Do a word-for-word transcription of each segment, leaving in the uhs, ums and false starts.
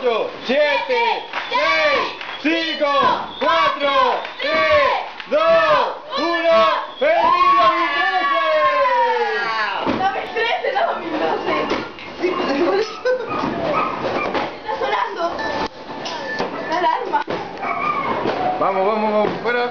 ocho, siete, seis, cinco, cuatro, tres, dos, uno. ¡Feliz dos mil trece! dos mil trece, no dos mil doce. Está sonando la alarma. Vamos, vamos, vamos, fuera.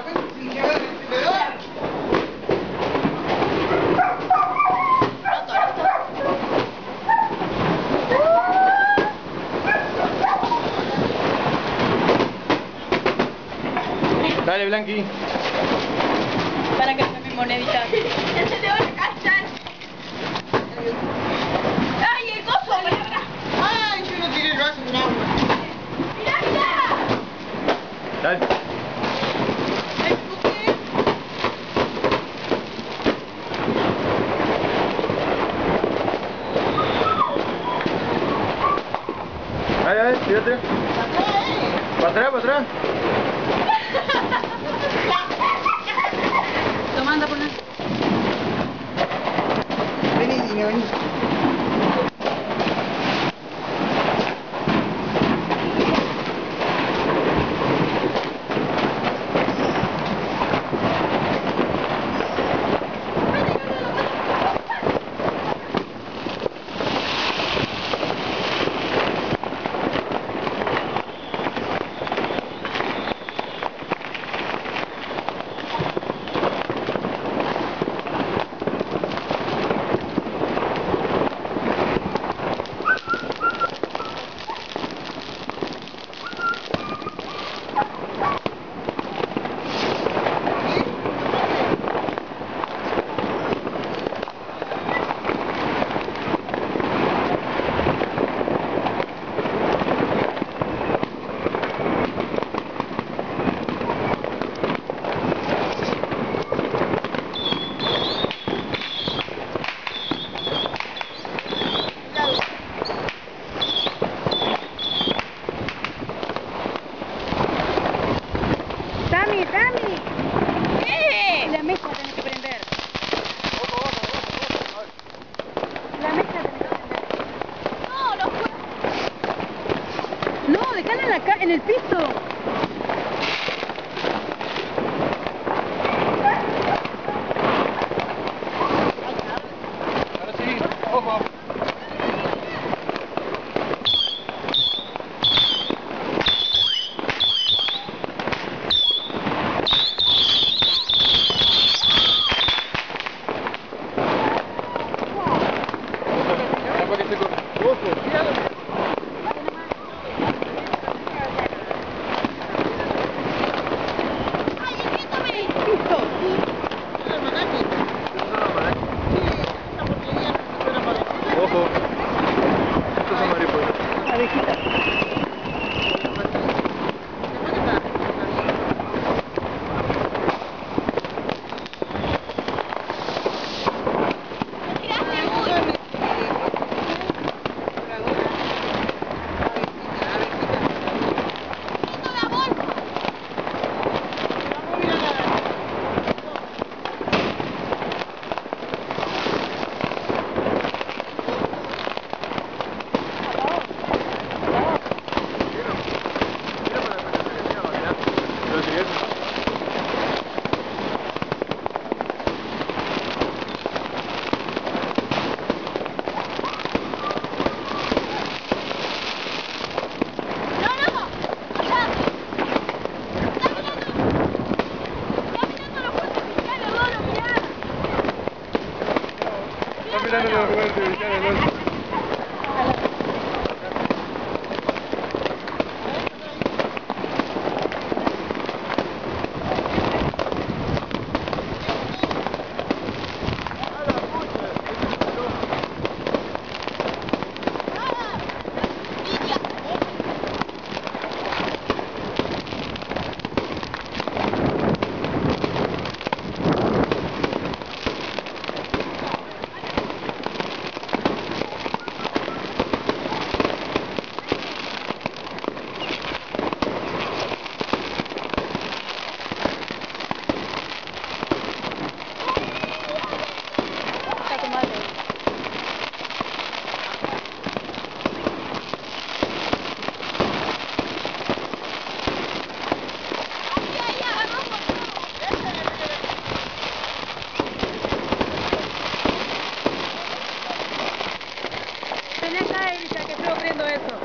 Dale, Blanqui. Para que sea mi monedita. Ya se te va a cachar. ¡Ay, el coso! ¡Ay, yo no tiré el vaso en agua! ¡Mirá, mirá! Dale. Dale, dale, tírate. Para atrás, para atrás. Toma, anda, poner. Vení, niño, vení. ¡Tami, Tami! ¿Qué? La mesa tenés que prender. La mesa tenés que prender. No, no fue. No, dejala en, la ca en el piso. Ahora sí, ojo. Ojo, Ay, Erika, que estoy abriendo eso.